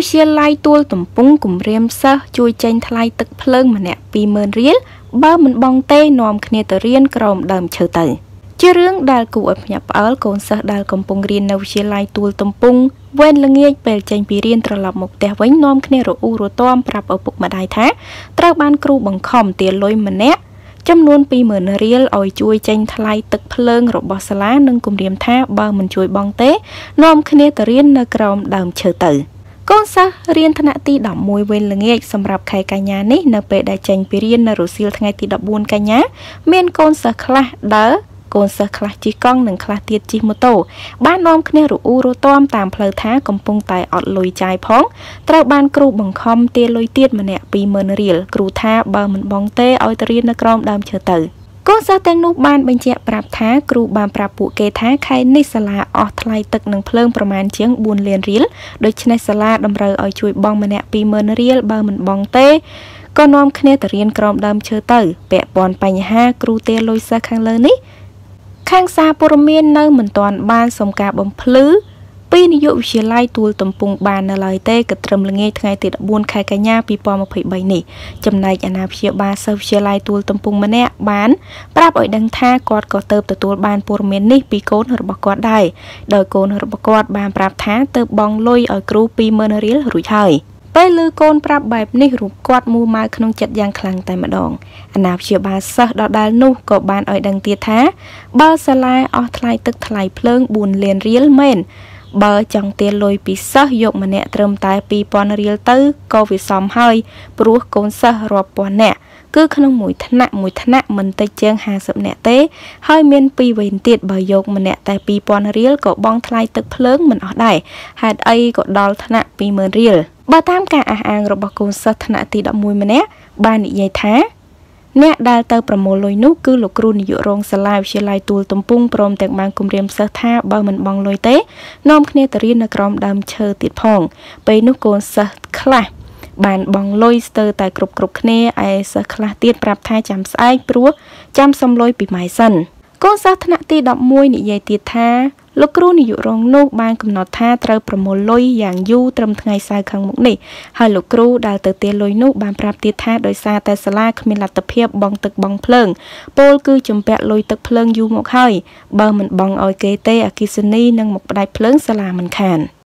វិទ្យាល័យទួលទំពង់គម្រាមសិស្សជួយចេញថ្លៃទឹកភ្លើងម្នាក់20000រៀលបើមិនបង់ទេនាំគ្នាទៅរៀនក្រោមដើមឈើទៅជារឿងដែលគួរឲ្យភ្ញាក់ផ្អើលកូនសិស្សដែលកំពុងរៀននៅវិទ្យាល័យទួលទំពង់វេនល្ងាចពេលចេញពីរៀនត្រឡប់មកផ្ទះវិញនាំគ្នារអ៊ូរទាំប្រាប់ឪពុកម្ដាយថាត្រូវបានគ្រូបង្ខំទារលុយម្នាក់ចំនួន20000រៀលឲ្យជួយចេញថ្លៃទឹកភ្លើងរបស់សាលានិងគម្រាមថាបើមិនជួយបង់ទេនាំគ្នាទៅរៀននៅក្រោមដើមឈើទៅកូនសិស្សរៀនថ្នាក់ទី11វេនល្ងាចសម្រាប់ខែកញ្ញានេះនៅពេលដែលចេញពីរៀននៅរសៀលថ្ងៃទី14កញ្ញាមានកូនសិស្សខ្លះដើរកូនសិស្សខ្លះជិះកង់និងខ្លះទៀតជិះម៉ូតូបាននាំគ្នារអ៊ូរទាំតាមផ្លូវថាកំពុងតែអត់លុយចាយផងត្រូវបានគ្រូបង្ខំទារលុយទៀតម្នាក់20000រៀលគ្រូថាបើមិនបង់ទេឲ្យទៅរៀននៅក្រោមដើមឈើទៅកូនសិស្សទាំងនោះបានបញ្ជាក់ប្រាប់ថាគ្រូបានប្រាប់ពួកគេថាខែនេះសាលាអស់ថ្លៃទឹកនិងភ្លើងប្រមាណជាង4លានរៀលដូច្នេះសាលាតម្រូវឲ្យជួយបង់ម្នាក់20000រៀលបើមិនបង់ទេក៏នាំគ្នាទៅរៀនក្រោមដើមឈើទៅពាក់ព័ន្ធបញ្ហាគ្រូទារលុយសិស្សខាងលើនេះខាងសារព័ត៌មាននៅមិនទាន់បានសុំការបំភ្លឺពីនាយកវិទ្យាល័យទួលទំពង់បាននៅឡើយទេក៏ត្រឹមល្ងាចថ្ងៃទី14ខែកញ្ញា2023នេះចំណែកអាណាព្យាបាលសិស្សវិទ្យាល័យទួលទំពង់ម្នាក់បានប្រាប់ឲ្យដឹងថាគាត់ក៏ទៅទទួលបានព័ត៌មាននេះពីកូនរបស់គាត់ដែរដោយកូនរបស់គាត់បានប្រាប់ថាទៅបង់លុយឲ្យគ្រូ20000រៀលរួចហើយពេលឮកូនប្រាប់បែបនេះរូបគាត់មូម៉ៅក្នុងចិត្តយ៉ាងខ្លាំងតែម្ដងអាណាព្យាបាលសិស្សដដែលនោះក៏បានឲ្យដឹងទៀតថាបើសាលាអស់ថ្លៃទឹកថ្លៃភ្លើង4លានរៀលមែនបើចង់ទារលុយពីសិស្សយកម្នាក់ត្រឹមតែ2000រៀលទៅក៏វាសមហើយព្រោះកូនសិស្សរាប់ពាន់នាក់គឺក្នុងមួយថ្នាក់មិនតិចជាង50នាក់ទេហើយមាន2វេនទៀតបើយកម្នាក់តែ2000រៀលក៏បង់ថ្លៃទឹកភ្លើងមិនអស់ដែរហេតុអីក៏ដល់ថ្នាក់20000រៀលបើតាមការអះអាងរបស់កូនសិស្សថ្នាក់ទី11ម្នាក់បាននិយាយថាអ្នកដែលទៅប្រមូលលុយនោះគឺលោកគ្រូនាយករងសាលាវិទ្យាល័យទួលទំពង់ព្រមទាំងបានគម្រាមសិស្សថាបើមិនបង់លុយទេនាំគ្នាទៅរៀននៅក្រោមដើមឈើទៀតផងពេលនោះកូនសិស្សខ្លះបានបង់លុយស្ទើរតែគ្រប់គ្នាឯសិស្សខ្លះទៀតប្រាប់ថាចាំស្អែកព្រោះចាំសុំលុយពីម៉ែសិនកូនសិស្សថ្នាក់ទី11និយាយទៀតថាលោកគ្រូនាយករងនោះបានកំណត់ថាត្រូវប្រមូលលុយយ៉ាងយូរត្រឹមថ្ងៃសៅរ៍ខាងមុខនេះហើយលោកគ្រូដែលទៅទារលុយនោះបានប្រាប់ទៀតថាដោយសារតែសាលាគ្មានលទ្ធភាពបង់ទឹកបង់ភ្លើងពលគឺជំពាក់លុយទឹកភ្លើងយូរមកហើយបើមិនបង់ឲ្យគេទេអគ្គិសនីនឹងមកផ្ដាច់ភ្លើងសាលាមិនខាន